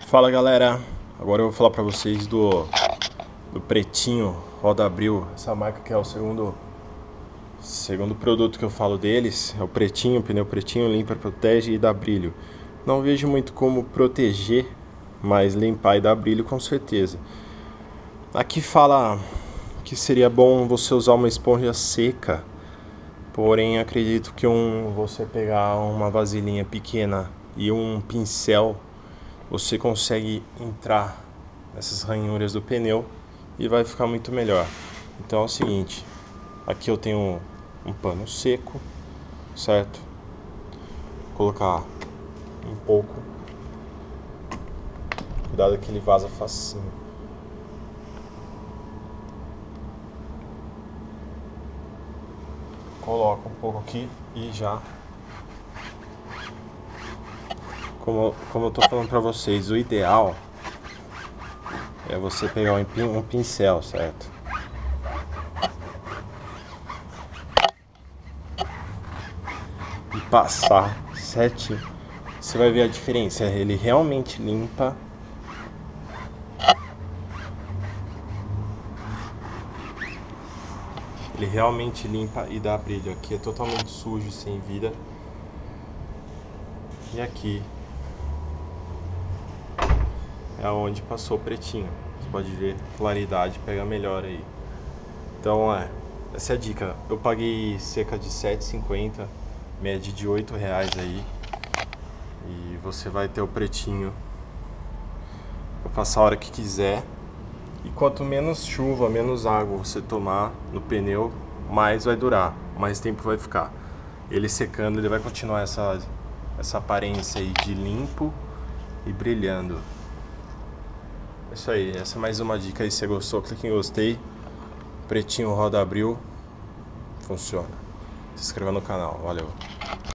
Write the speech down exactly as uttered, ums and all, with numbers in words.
Fala galera, agora eu vou falar pra vocês do, do Pretinho Roda Abril. Essa marca que é o segundo, segundo produto que eu falo deles. É o Pretinho, pneu pretinho, limpa, protege e dá brilho. Não vejo muito como proteger, mas limpar e dar brilho com certeza. Aqui fala que seria bom você usar uma esponja seca, porém acredito que um, você pegar uma vasilhinha pequena e um pincel, você consegue entrar nessas ranhuras do pneu e vai ficar muito melhor. Então é o seguinte, aqui eu tenho um, um pano seco, certo? Vou colocar um pouco, cuidado que ele vaza facinho. Coloca um pouco aqui e já, como, como eu tô falando pra vocês, o ideal é você pegar um, pin, um pincel, certo? E passar certinho. Você vai ver a diferença, ele realmente limpa. Ele realmente limpa e dá brilho. Aqui é totalmente sujo, sem vida. E aqui é onde passou o pretinho. Você pode ver, claridade pega melhor aí. Então é, essa é a dica. Eu paguei cerca de sete reais e cinquenta centavos, média de oito reais aí. E você vai ter o pretinho pra passar a hora que quiser. E quanto menos chuva, menos água você tomar no pneu, mais vai durar, mais tempo vai ficar. Ele secando, ele vai continuar essa, essa aparência aí de limpo e brilhando. É isso aí, essa é mais uma dica aí. Se você gostou, clique em gostei. Pretinho Roda Abril funciona. Se inscreva no canal, valeu.